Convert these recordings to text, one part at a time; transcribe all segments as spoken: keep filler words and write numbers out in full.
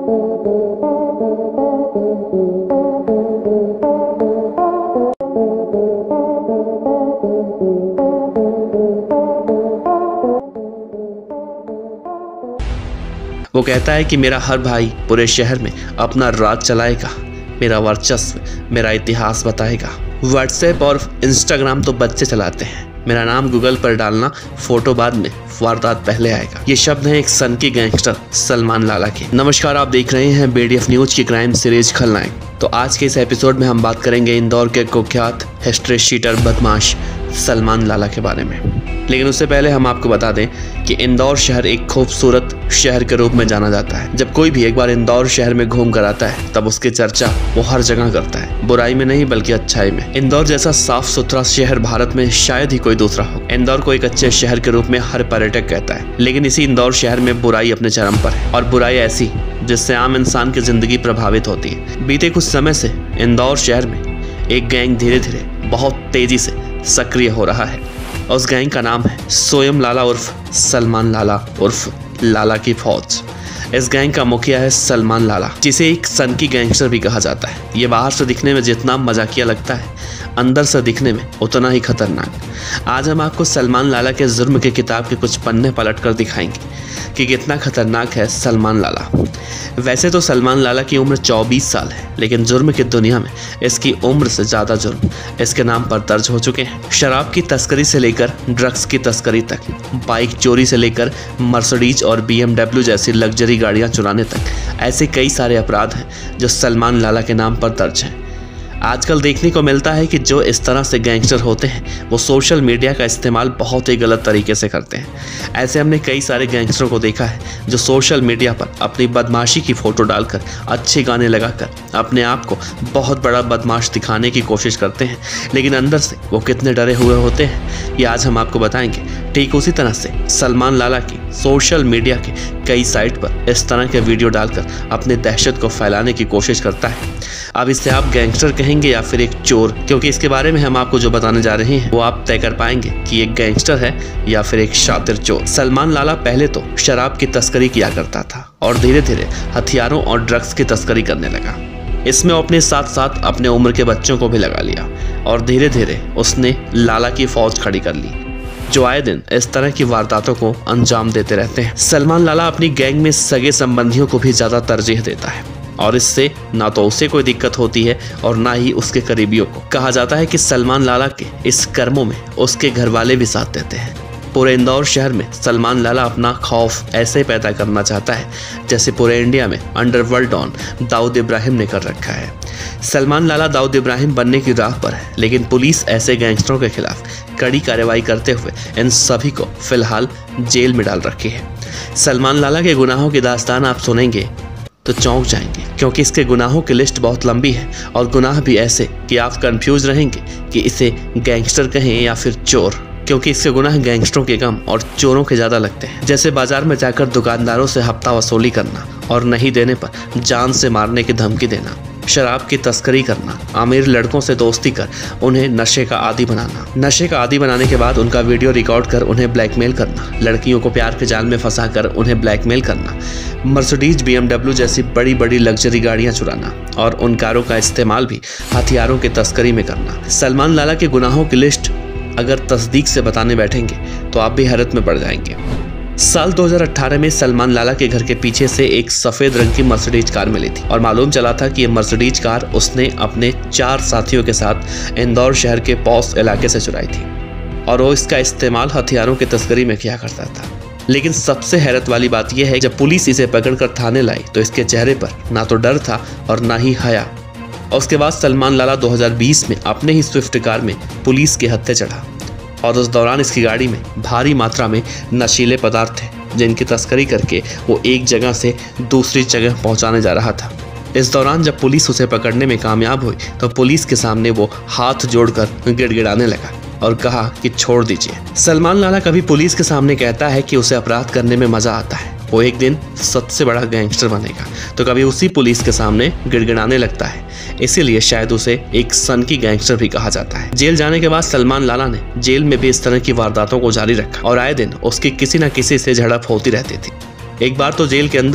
वो कहता है कि मेरा हर भाई पूरे शहर में अपना राज चलाएगा, मेरा वर्चस्व मेरा इतिहास बताएगा। व्हाट्सएप और इंस्टाग्राम तो बच्चे चलाते हैं, मेरा नाम गूगल पर डालना, फोटो बाद में वारदात पहले आएगा। ये शब्द हैं एक सनकी गैंगस्टर सलमान लाला के। नमस्कार, आप देख रहे हैं बीडीएफ न्यूज की क्राइम सीरीज खलनायक। तो आज के इस एपिसोड में हम बात करेंगे इंदौर के कुख्यात हिस्ट्री शीटर बदमाश सलमान लाला के बारे में। लेकिन उससे पहले हम आपको बता दें कि इंदौर शहर एक खूबसूरत शहर के रूप में जाना जाता है। जब कोई भी एक बार इंदौर शहर में घूम कर आता है तब उसकी चर्चा वो हर जगह करता है, बुराई में नहीं बल्कि अच्छाई में। इंदौर जैसा साफ सुथरा शहर भारत में शायद ही कोई दूसरा हो। इंदौर को एक अच्छे शहर के रूप में हर पर्यटक कहता है, लेकिन इसी इंदौर शहर में बुराई अपने चरम पर है, और बुराई ऐसी जिससे आम इंसान की जिंदगी प्रभावित होती है। बीते कुछ समय से इंदौर शहर में एक गैंग धीरे धीरे बहुत तेजी से सक्रिय हो रहा है। उस गैंग का नाम है सोयम लाला उर्फ सलमान लाला उर्फ लाला की फौज। इस गैंग का मुखिया है सलमान लाला, जिसे एक सनकी गैंगस्टर भी कहा जाता है। ये बाहर से दिखने में जितना मजाकिया लगता है, अंदर से दिखने में उतना ही खतरनाक। आज हम आपको सलमान लाला के जुर्म के किताब के कुछ पन्ने पलट कर दिखाएंगे कि कितना खतरनाक है सलमान लाला। वैसे तो सलमान लाला की उम्र चौबीस साल है, लेकिन जुर्म की दुनिया में इसकी उम्र से ज़्यादा जुर्म इसके नाम पर दर्ज हो चुके हैं। शराब की तस्करी से लेकर ड्रग्स की तस्करी तक, बाइक चोरी से लेकर मर्सिडीज और बीएमडब्ल्यू जैसी लग्जरी गाड़ियां चुराने तक, ऐसे कई सारे अपराध हैं जो सलमान लाला के नाम पर दर्ज हैं। आजकल देखने को मिलता है कि जो इस तरह से गैंगस्टर होते हैं वो सोशल मीडिया का इस्तेमाल बहुत ही गलत तरीके से करते हैं। ऐसे हमने कई सारे गैंगस्टरों को देखा है जो सोशल मीडिया पर अपनी बदमाशी की फ़ोटो डालकर, अच्छे गाने लगाकर अपने आप को बहुत बड़ा बदमाश दिखाने की कोशिश करते हैं, लेकिन अंदर से वो कितने डरे हुए होते हैं ये आज हम आपको बताएंगे। ठीक उसी तरह से सलमान लाला की सोशल मीडिया के कई साइट पर इस तरह के वीडियो डालकर अपने दहशत को फैलाने की कोशिश करता है। अब इससे आप गैंगस्टर कहेंगे या फिर एक चोर, क्योंकि इसके बारे में हम आपको जो बताने जा रहे हैं वो आप तय कर पाएंगे कि एक गैंगस्टर है या फिर एक शातिर चोर। सलमान लाला पहले तो शराब की तस्करी किया करता था और धीरे धीरे हथियारों और ड्रग्स की तस्करी करने लगा। इसमें अपने साथ साथ अपने उम्र के बच्चों को भी लगा लिया और धीरे धीरे उसने लाला की फौज खड़ी कर ली जो आए दिन इस तरह की वारदातों को अंजाम देते रहते हैं। सलमान लाला अपनी गैंग में सगे संबंधियों को भी ज्यादा तरजीह देता है और इससे ना तो उसे कोई दिक्कत होती है और ना ही उसके करीबियों को। कहा जाता है कि सलमान लाला के इस कर्मों में उसके घर वाले भी साथ देते हैं। पूरे इंदौर शहर में सलमान लाला अपना खौफ ऐसे पैदा करना चाहता है जैसे पूरे इंडिया में अंडरवर्ल्ड डॉन दाऊद इब्राहिम ने कर रखा है। सलमान लाला दाऊद इब्राहिम बनने की राह पर है, लेकिन पुलिस ऐसे गैंगस्टरों के खिलाफ कड़ी कार्रवाई करते हुए इन सभी को फिलहाल जेल में डाल रखी है। सलमान लाला के गुनाहों की दास्तान आप सुनेंगे तो चौंक जाएंगे, क्योंकि इसके गुनाहों की लिस्ट बहुत लंबी है और गुनाह भी ऐसे कि आप कंफ्यूज रहेंगे कि इसे गैंगस्टर कहें या फिर चोर, क्योंकि इसके गुनाह गैंगस्टरों के कम और चोरों के ज़्यादा लगते हैं। जैसे बाजार में जाकर दुकानदारों से हफ्ता वसूली करना और नहीं देने पर जान से मारने की धमकी देना, शराब की तस्करी करना, अमीर लड़कों से दोस्ती कर उन्हें नशे का आदी बनाना, नशे का आदी बनाने के बाद उनका वीडियो रिकॉर्ड कर उन्हें ब्लैकमेल करना, लड़कियों को प्यार के जाल में फंसा कर उन्हें ब्लैकमेल करना, मर्सिडीज बीएमडब्ल्यू जैसी बड़ी बड़ी लग्जरी गाड़ियां चुराना और उन कारों का इस्तेमाल भी हथियारों की तस्करी में करना। सलमान लाला के गुनाहों की लिस्ट अगर तस्दीक से बताने बैठेंगे तो आप भी हैरत में पड़ जाएंगे। साल दो हज़ार अठारह में सलमान लाला के घर के पीछे से एक सफेद रंग की मर्सिडीज कार मिली थी और मालूम चला था कि ये मर्सिडीज कार उसने अपने चार साथियों के साथ इंदौर शहर के पौस इलाके से चुराई थी और वो इसका इस्तेमाल हथियारों की तस्करी में किया करता था। लेकिन सबसे हैरत वाली बात यह है जब पुलिस इसे पकड़कर थाने लाई तो इसके चेहरे पर ना तो डर था और ना ही हया। और उसके बाद सलमान लाला दो हज़ार बीस में अपने ही स्विफ्ट कार में पुलिस के हत्थे चढ़ा और उस दौरान इसकी गाड़ी में भारी मात्रा में नशीले पदार्थ थे जिनकी तस्करी करके वो एक जगह से दूसरी जगह पहुंचाने जा रहा था। इस दौरान जब पुलिस उसे पकड़ने में कामयाब हुई तो पुलिस के सामने वो हाथ जोड़कर गिड़गिड़ाने लगा और कहा कि छोड़ दीजिए। सलमान लाला कभी पुलिस के सामने कहता है कि उसे अपराध करने में मजा आता है, वो एक दिन सबसे बड़ा गैंगस्टर बनेगा, तो कभी उसी पुलिस के सामने गिड़गिड़ाने लगता है। इसीलिए शायद उसे एक सनकी गैंगस्टर भी कहा जाता है। जेल जाने के बाद सलमान लाला ने जेल में भी इस तरह की वारदातों को जारी रखा और आए दिन उसकी किसी न किसी से झड़प होती रहती थी। एक बार तो जेल के अंदर ही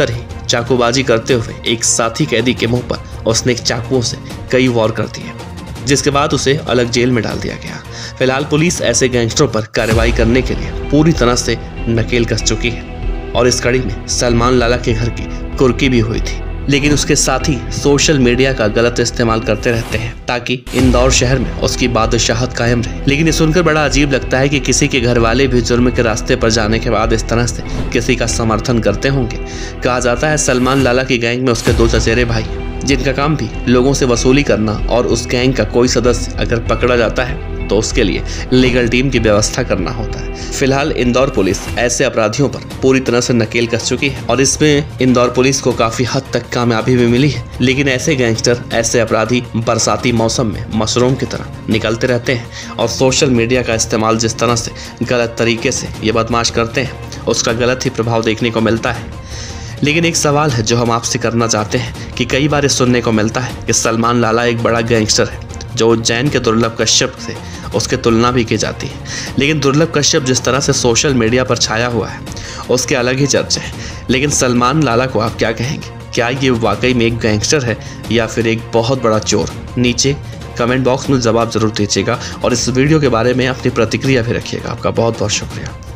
चाकूबाजी करते हुए एक साथी कैदी के मुंह पर उसने चाकुओं से कई वार कर दिए, जिसके बाद उसे अलग जेल में डाल दिया गया। फिलहाल पुलिस ऐसे गैंगस्टरों पर कार्रवाई करने के लिए पूरी तरह से नकेल कस चुकी है और इस कड़ी में सलमान लाला के घर की कुर्की भी हुई थी, लेकिन उसके साथी सोशल मीडिया का गलत इस्तेमाल करते रहते हैं ताकि इंदौर शहर में उसकी बादशाहत कायम रहे। लेकिन ये सुनकर बड़ा अजीब लगता है कि किसी के घर वाले भी जुर्म के रास्ते पर जाने के बाद इस तरह से किसी का समर्थन करते होंगे। कहा जाता है सलमान लाला की गैंग में उसके दो चचेरे भाई, जिनका काम भी लोगों से वसूली करना, और उस गैंग का कोई सदस्य अगर पकड़ा जाता है तो उसके लिए लीगल टीम की व्यवस्था करना होता है। फिलहाल इंदौर पुलिस ऐसे अपराधियों पर पूरी तरह से नकेल कस चुकी है और इसमें इंदौर पुलिस को काफी हद तक कामयाबी भी मिली है। लेकिन ऐसे गैंगस्टर, ऐसे अपराधी बरसाती मौसम में मशरूम की तरह निकलते रहते हैं और सोशल मीडिया का इस्तेमाल जिस तरह से गलत तरीके से ये बदमाश करते हैं, उसका गलत ही प्रभाव देखने को मिलता है। लेकिन एक सवाल है जो हम आपसे करना चाहते हैं कि कई बार सुनने को मिलता है कि सलमान लाला एक बड़ा गैंगस्टर है जो उज्जैन के दुर्लभ कश्यप से उसकी तुलना भी की जाती है। लेकिन दुर्लभ कश्यप जिस तरह से सोशल मीडिया पर छाया हुआ है उसके अलग ही चर्चे हैं। लेकिन सलमान लाला को आप क्या कहेंगे? क्या ये वाकई में एक गैंगस्टर है या फिर एक बहुत बड़ा चोर? नीचे कमेंट बॉक्स में जवाब जरूर दीजिएगा और इस वीडियो के बारे में अपनी प्रतिक्रिया भी रखिएगा। आपका बहुत बहुत शुक्रिया।